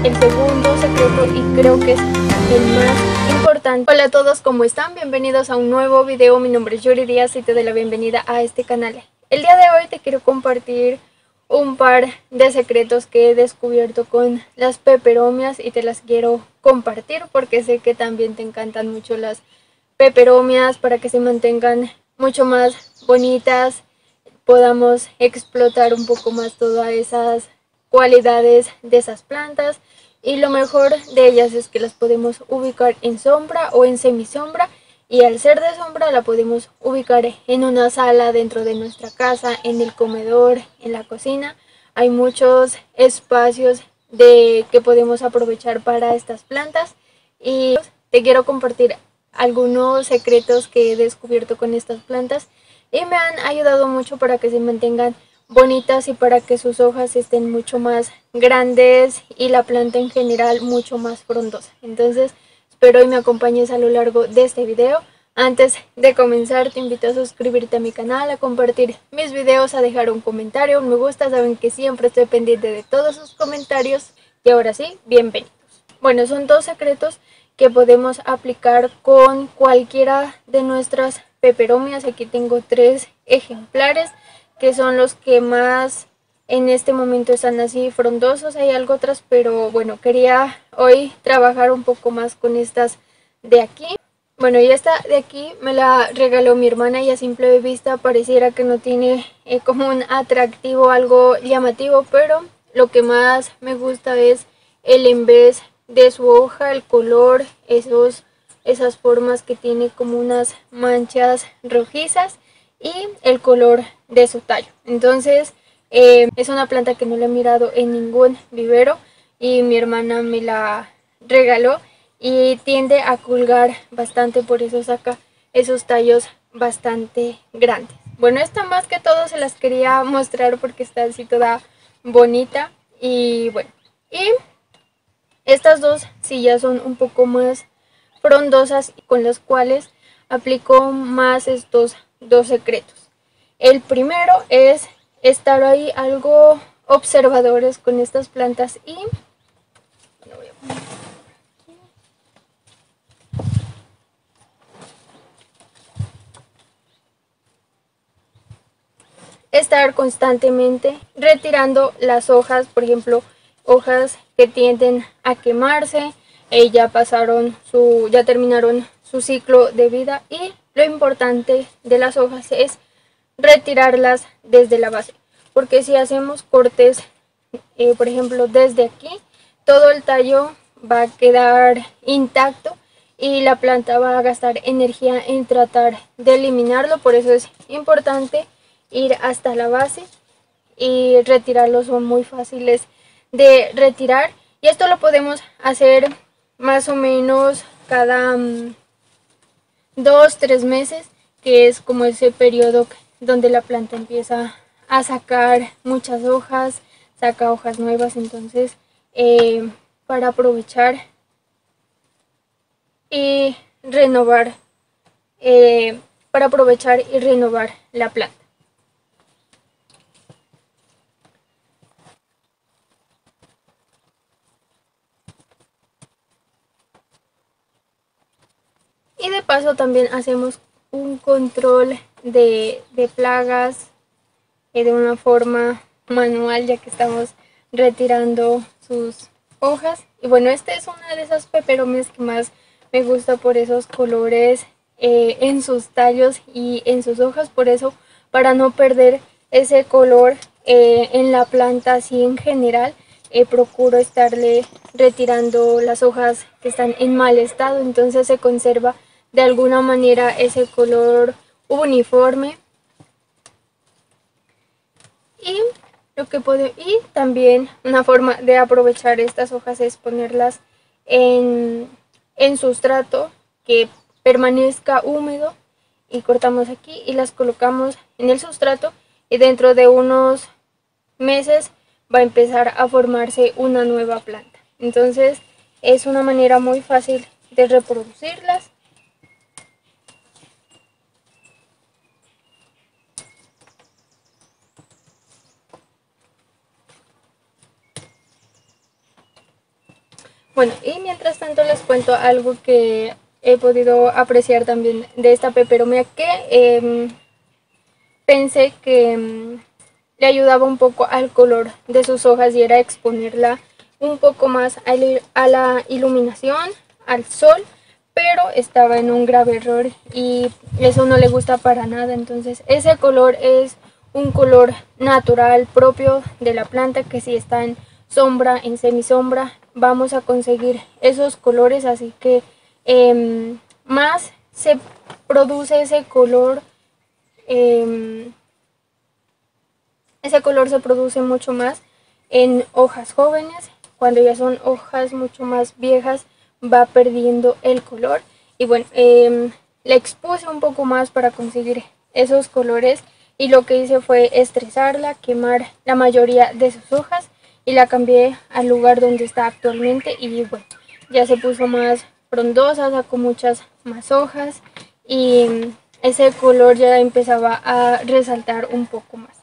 el segundo secreto y creo que es el más importante. Hola a todos, ¿cómo están? Bienvenidos a un nuevo video. Mi nombre es Yuri Díaz y te doy la bienvenida a este canal. El día de hoy te quiero compartir un par de secretos que he descubierto con las peperomias y te las quiero compartir porque sé que también te encantan mucho las peperomias, para que se mantengan mucho más bonitas, podamos explotar un poco más todas esas cualidades de esas plantas, y lo mejor de ellas es que las podemos ubicar en sombra o en semisombra, y al ser de sombra la podemos ubicar en una sala dentro de nuestra casa, en el comedor, en la cocina. Hay muchos espacios que podemos aprovechar para estas plantas, y te quiero compartir algunos secretos que he descubierto con estas plantas y me han ayudado mucho para que se mantengan bonitas y para que sus hojas estén mucho más grandes y la planta en general mucho más frondosa. Entonces espero y me acompañes a lo largo de este video. Antes de comenzar te invito a suscribirte a mi canal, a compartir mis videos, a dejar un comentario, un me gusta. Saben que siempre estoy pendiente de todos sus comentarios. Y ahora sí, bienvenidos. Bueno, son dos secretos que podemos aplicar con cualquiera de nuestras peperomias. Aquí tengo 3 ejemplares que son los que más en este momento están así frondosos. Hay algo otras, pero bueno, quería hoy trabajar un poco más con estas de aquí. Bueno, y esta de aquí me la regaló mi hermana y a simple vista pareciera que no tiene como un atractivo, algo llamativo, pero lo que más me gusta es el envés de su hoja, el color, esas formas que tiene como unas manchas rojizas y el color de su tallo. Entonces es una planta que no la he mirado en ningún vivero y mi hermana me la regaló y tiende a colgar bastante, por eso saca esos tallos bastante grandes. Bueno, esta más que todo se las quería mostrar porque está así toda bonita. Y bueno, y estas dos sí ya son un poco más frondosas, con las cuales aplico más estos dos secretos. El primero es estar ahí algo observadores con estas plantas y estar constantemente retirando las hojas, por ejemplo, hojas que tienden a quemarse, ya terminaron su ciclo de vida, y lo importante de las hojas es retirarlas desde la base, porque si hacemos cortes, por ejemplo desde aquí, todo el tallo va a quedar intacto y la planta va a gastar energía en tratar de eliminarlo. Por eso es importante ir hasta la base y retirarlos. Son muy fáciles de retirar y esto lo podemos hacer más o menos cada 2-3 meses, que es como ese periodo donde la planta empieza a sacar muchas hojas, saca hojas nuevas. Entonces para aprovechar y renovar la planta. Y de paso también hacemos un control de plagas de una forma manual, ya que estamos retirando sus hojas. Y bueno, esta es una de esas peperomias que más me gusta por esos colores en sus tallos y en sus hojas. Por eso, para no perder ese color en la planta así en general, procuro estarle retirando las hojas que están en mal estado. Entonces se conserva de alguna manera ese color uniforme. Y también una forma de aprovechar estas hojas es ponerlas en sustrato que permanezca húmedo, y cortamos aquí y las colocamos en el sustrato, y dentro de unos meses va a empezar a formarse una nueva planta. Entonces es una manera muy fácil de reproducirlas. Bueno, y mientras tanto les cuento algo que he podido apreciar también de esta peperomia, que pensé que le ayudaba un poco al color de sus hojas y era exponerla un poco más a la iluminación, al sol, pero estaba en un grave error y eso no le gusta para nada. Entonces ese color es un color natural propio de la planta, que si está en sombra, en semisombra, vamos a conseguir esos colores. Así que más se produce ese color, se produce mucho más en hojas jóvenes. Cuando ya son hojas mucho más viejas va perdiendo el color. Y bueno, le expuse un poco más para conseguir esos colores, y lo que hice fue estresarla, quemar la mayoría de sus hojas y la cambié al lugar donde está actualmente. Y bueno, ya se puso más frondosa, sacó muchas más hojas y ese color ya empezaba a resaltar un poco más.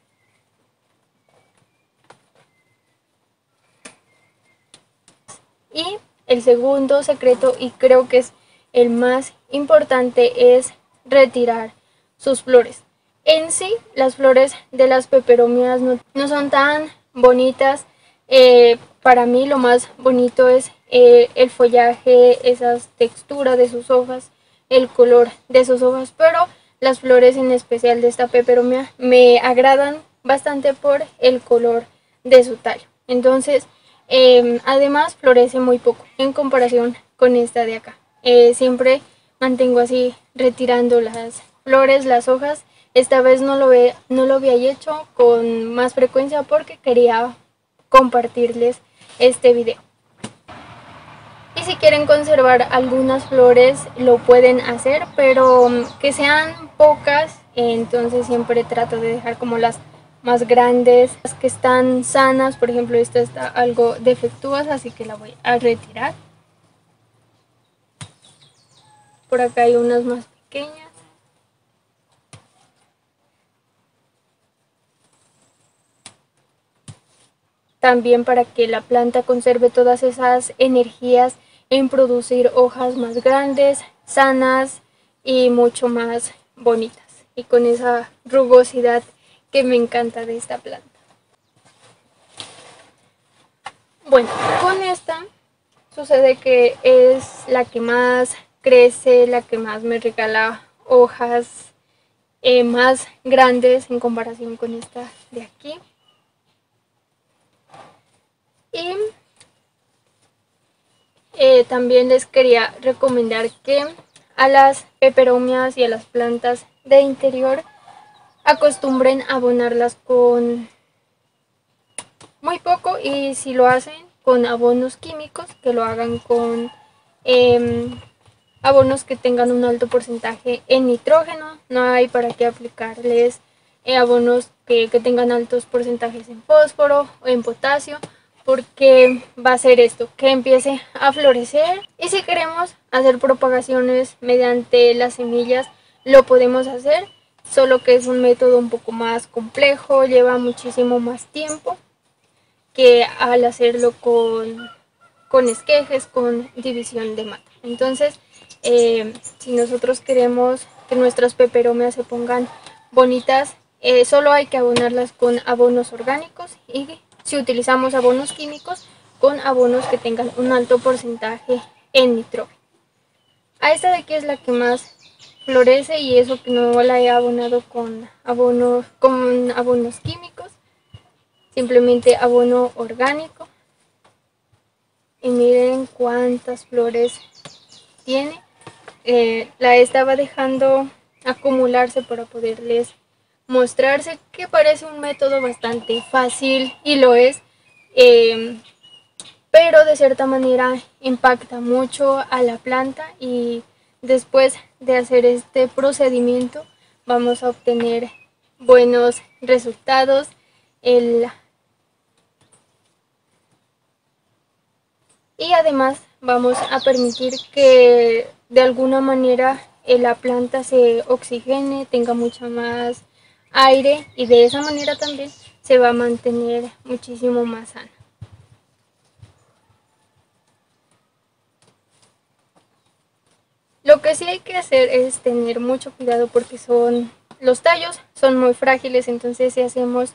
Y el segundo secreto, y creo que es el más importante, es retirar sus flores. En sí, las flores de las peperomias no son tan bonitas. Para mí lo más bonito es el follaje, esas texturas de sus hojas, el color de sus hojas, pero las flores en especial de esta peperomia me agradan bastante por el color de su tallo. Entonces, además florece muy poco en comparación con esta de acá. Siempre mantengo así retirando las flores, las hojas. Esta vez no lo había hecho con más frecuencia porque quería compartirles este video. Y si quieren conservar algunas flores lo pueden hacer, pero que sean pocas. Entonces siempre trato de dejar como las más grandes, las que están sanas. Por ejemplo, esta está algo defectuosa, así que la voy a retirar. Por acá hay unas más pequeñas. También para que la planta conserve todas esas energías en producir hojas más grandes, sanas y mucho más bonitas. Y con esa rugosidad que me encanta de esta planta. Bueno, con esta sucede que es la que más crece, la que más me regala hojas más grandes en comparación con esta de aquí. Y también les quería recomendar que a las peperomias y a las plantas de interior acostumbren a abonarlas con muy poco, y si lo hacen con abonos químicos, que lo hagan con abonos que tengan un alto porcentaje en nitrógeno. No hay para qué aplicarles abonos que tengan altos porcentajes en fósforo o en potasio, porque va a ser esto, que empiece a florecer. Y si queremos hacer propagaciones mediante las semillas, lo podemos hacer, solo que es un método un poco más complejo, lleva muchísimo más tiempo que al hacerlo con esquejes, con división de mata. Entonces, si nosotros queremos que nuestras peperomias se pongan bonitas, solo hay que abonarlas con abonos orgánicos, y si utilizamos abonos químicos, con abonos que tengan un alto porcentaje en nitrógeno. A esta de aquí es la que más florece, y eso que no la he abonado con abonos químicos, simplemente abono orgánico. Y miren cuántas flores tiene. La estaba dejando acumularse para poderles mostrarse, que parece un método bastante fácil, y lo es, pero de cierta manera impacta mucho a la planta, y después de hacer este procedimiento vamos a obtener buenos resultados. Y además vamos a permitir que de alguna manera la planta se oxigene, tenga mucha más aire, y de esa manera también se va a mantener muchísimo más sana. Lo que sí hay que hacer es tener mucho cuidado porque los tallos son muy frágiles, entonces si hacemos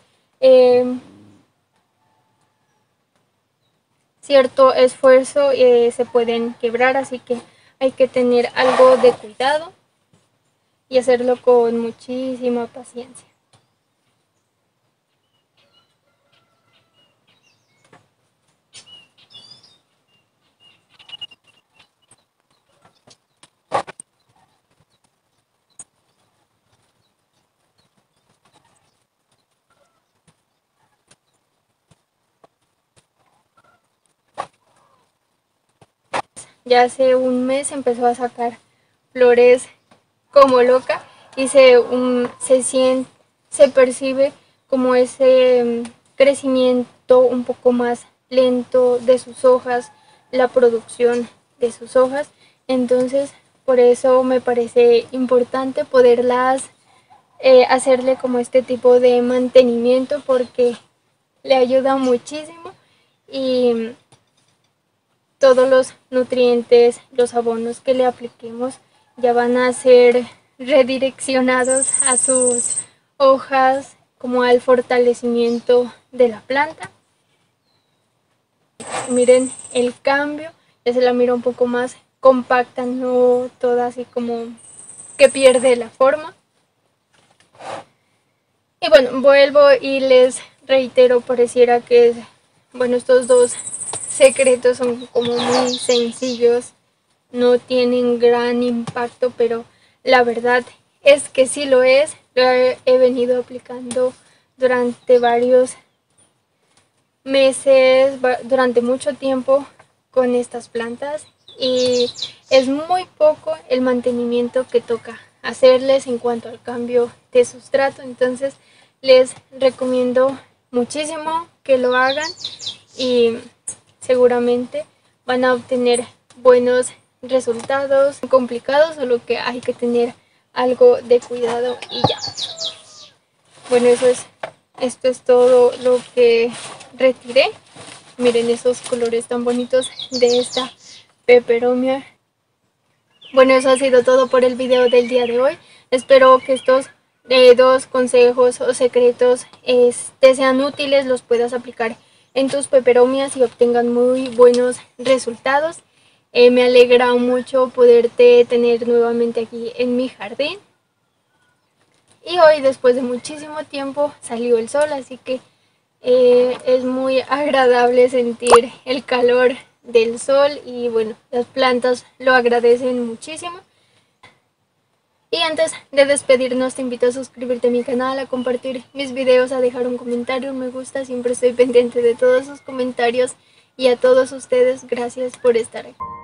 cierto esfuerzo se pueden quebrar, así que hay que tener algo de cuidado y hacerlo con muchísima paciencia. Ya hace un mes empezó a sacar flores como loca y se percibe como ese crecimiento un poco más lento de sus hojas, la producción de sus hojas. Entonces por eso me parece importante poderlas hacerle como este tipo de mantenimiento porque le ayuda muchísimo y todos los nutrientes, los abonos que le apliquemos ya van a ser redireccionados a sus hojas como al fortalecimiento de la planta. Miren el cambio, ya se la mira un poco más compacta, no toda así como que pierde la forma. Y bueno, vuelvo y les reitero, pareciera que bueno, estos dos secretos son como muy sencillos, no tienen gran impacto, pero la verdad es que sí lo es. Lo he venido aplicando durante varios meses, durante mucho tiempo con estas plantas y es muy poco el mantenimiento que toca hacerles en cuanto al cambio de sustrato. Entonces les recomiendo muchísimo que lo hagan y seguramente van a obtener buenos resultados. Complicados, solo que hay que tener algo de cuidado y ya. Bueno, esto es todo lo que retiré. Miren esos colores tan bonitos de esta peperomia. Bueno, eso ha sido todo por el video del día de hoy. Espero que estos dos consejos o secretos te sean útiles, los puedas aplicar en tus peperomias y obtengan muy buenos resultados. Me alegra mucho poderte tener nuevamente aquí en mi jardín. Y hoy, después de muchísimo tiempo, salió el sol, así que es muy agradable sentir el calor del sol y bueno, las plantas lo agradecen muchísimo. Y antes de despedirnos te invito a suscribirte a mi canal, a compartir mis videos, a dejar un comentario, un me gusta, siempre estoy pendiente de todos sus comentarios y a todos ustedes, gracias por estar aquí.